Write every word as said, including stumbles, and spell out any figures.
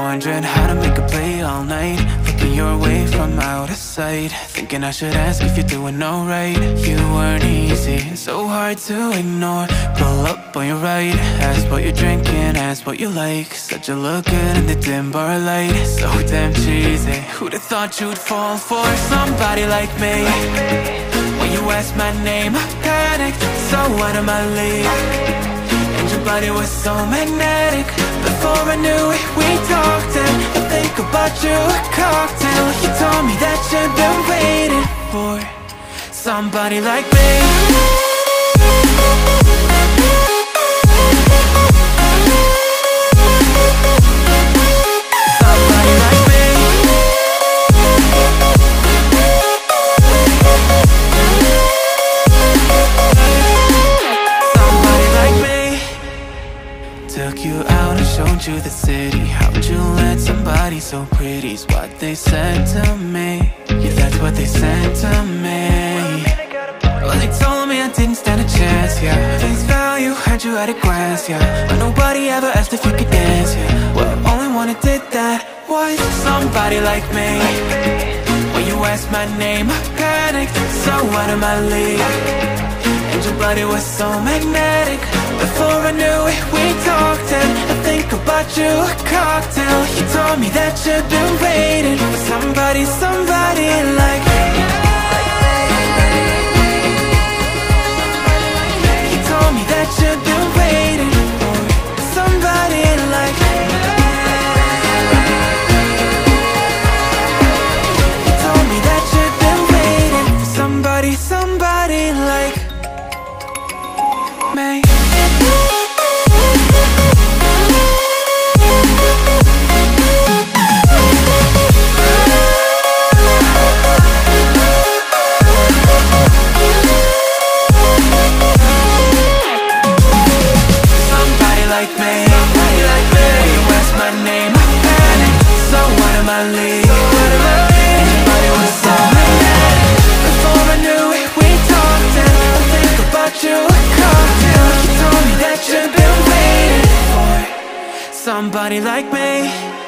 wondering how to make a play all night, looking your way from out of sight, thinking I should ask if you're doing alright. You weren't easy, so hard to ignore. Pull up on your right, ask what you're drinking, ask what you like. Said you look good in the dim bar light, so damn cheesy. Who'd have thought you'd fall for somebody like me? When you asked my name, I panicked, so out of my league. And your body was so magnetic. Before I knew it, we talked, and I think about you a cocktail. You told me that you've been waiting for somebody like me. Somebody like me. Somebody like me. Took you out and showed you the city. How'd you let somebody so pretty's what they said to me? Yeah, that's what they said to me. Well, they told me I didn't stand a chance, yeah. Face value, had you at a glance, yeah. But nobody ever asked if you could dance, yeah. Well, the only one who did that was somebody like me. When you asked my name, I panicked, so out of my league. And your body was so magnetic. Before I knew it, we talked, and I think about you a cocktail. You told me that you've been waiting for somebody, somebody like me. You told me that you've been waiting for somebody like me. You told me that you've been waiting for somebody, somebody like me. Somebody like me.